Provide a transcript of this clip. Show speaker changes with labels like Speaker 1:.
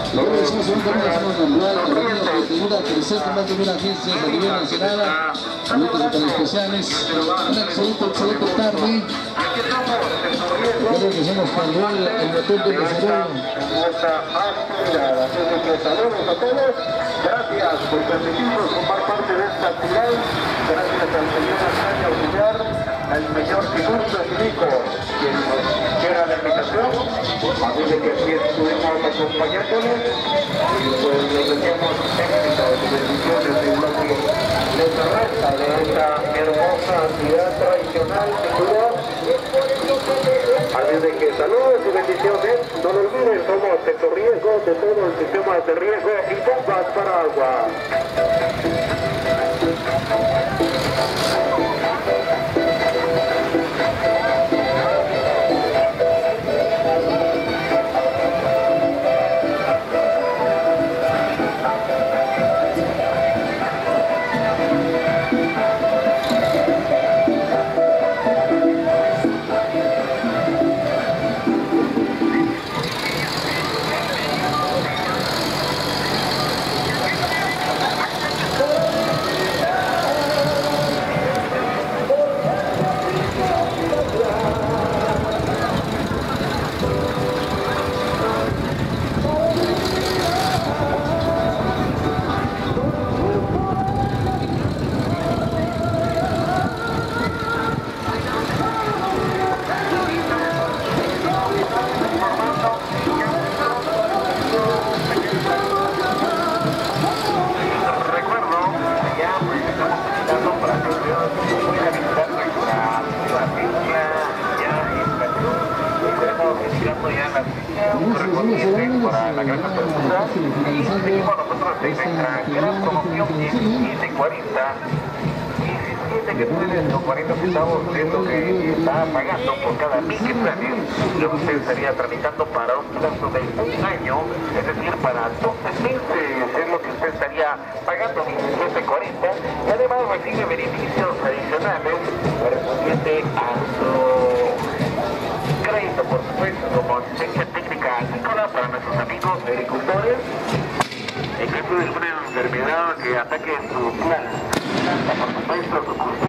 Speaker 1: Decimos un organismo mundial de figura presente más de una agencia a nivel nacional, saludos tan especiales, una excelente tarde. Creo que somos Manuel, el motor de desarrollo.
Speaker 2: Saludos a todos, gracias por permitirnos formar parte de esta actividad, gracias al señor Antonio Auxiliar, al señor Segundo Filico, quien nos quiera la invitación, así de que aquí estuvimos acompañándonos, y pues les deseamos éxitos y bendiciones en lo que les resta de esta hermosa actividad tradicional, sin duda. Así de que saludos y bendiciones, no lo olviden, somos sector riesgo de todo el sistema de riesgo y bombas para agua. Para la gran apertura y seguimos nosotros en nuestra gran promoción 17.40 que tienen los 40 centavos de lo que está pagando por cada 1000 quetzales, lo que usted estaría tramitando para un plazo de un año, es decir, para 12 meses es lo que usted estaría pagando 17.40 y además recibe beneficios adicionales correspondiente a su crédito, por supuesto, como asistencia técnica agrícola para nuestros amigos agricultores en caso de una enfermedad que ataque su planta, por supuesto, su